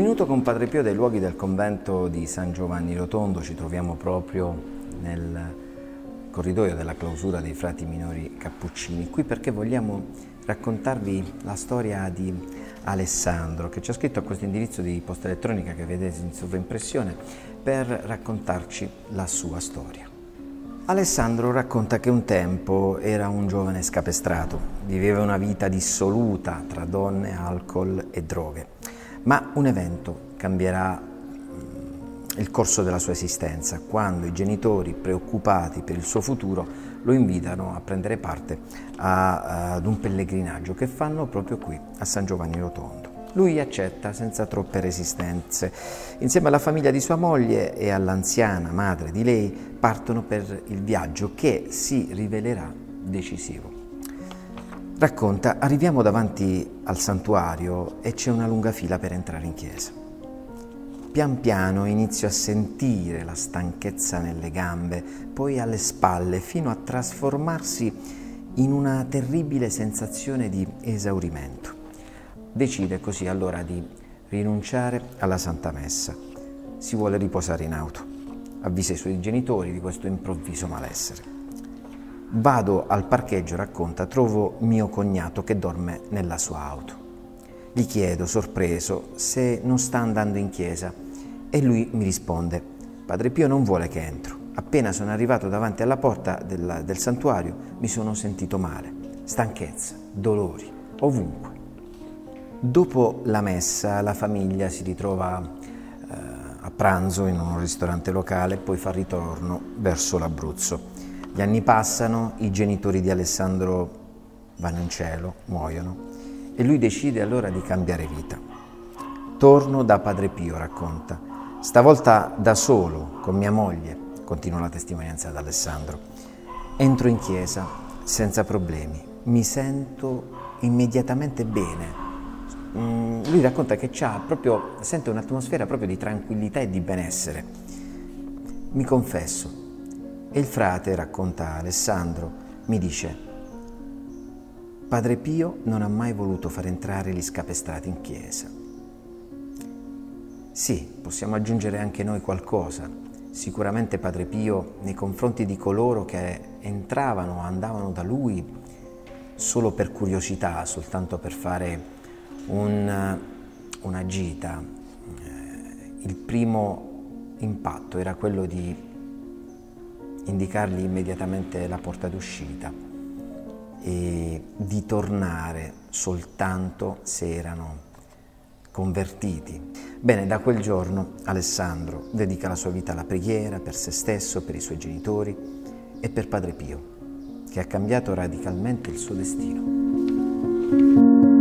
Minuto con Padre Pio dai luoghi del convento di San Giovanni Rotondo. Ci troviamo proprio nel corridoio della clausura dei frati minori cappuccini, qui perché vogliamo raccontarvi la storia di Alessandro, che ci ha scritto a questo indirizzo di posta elettronica che vedete in sovraimpressione per raccontarci la sua storia. Alessandro racconta che un tempo era un giovane scapestrato, viveva una vita dissoluta tra donne, alcol e droghe, ma un evento cambierà il corso della sua esistenza quando i genitori, preoccupati per il suo futuro, lo invitano a prendere parte ad un pellegrinaggio che fanno proprio qui a San Giovanni Rotondo. Lui accetta senza troppe resistenze. Insieme alla famiglia di sua moglie e all'anziana madre di lei partono per il viaggio che si rivelerà decisivo. Racconta: arriviamo davanti al santuario e c'è una lunga fila per entrare in chiesa. Pian piano inizio a sentire la stanchezza nelle gambe, poi alle spalle, fino a trasformarsi in una terribile sensazione di esaurimento. Decide così allora di rinunciare alla Santa Messa. Si vuole riposare in auto. Avvisa i suoi genitori di questo improvviso malessere. Vado al parcheggio, racconta, trovo mio cognato che dorme nella sua auto. Gli chiedo, sorpreso, se non sta andando in chiesa e lui mi risponde: Padre Pio non vuole che entro. Appena sono arrivato davanti alla porta del santuario mi sono sentito male. Stanchezza, dolori, ovunque. Dopo la messa la famiglia si ritrova a pranzo in un ristorante locale e poi fa ritorno verso l'Abruzzo. Gli anni passano, i genitori di Alessandro vanno in cielo, muoiono e lui decide allora di cambiare vita. Torno da Padre Pio, racconta, stavolta da solo, con mia moglie, continua la testimonianza di Alessandro. Entro in chiesa senza problemi, mi sento immediatamente bene. Lui racconta che sente un'atmosfera proprio di tranquillità e di benessere. Mi confesso. E il frate, racconta Alessandro, mi dice: Padre Pio non ha mai voluto far entrare gli scapestrati in chiesa. Sì, possiamo aggiungere anche noi qualcosa. Sicuramente Padre Pio, nei confronti di coloro che entravano o andavano da lui solo per curiosità, soltanto per fare una gita, il primo impatto era quello di indicargli immediatamente la porta d'uscita e di tornare soltanto se erano convertiti. Bene, da quel giorno Alessandro dedica la sua vita alla preghiera per se stesso, per i suoi genitori e per Padre Pio, che ha cambiato radicalmente il suo destino.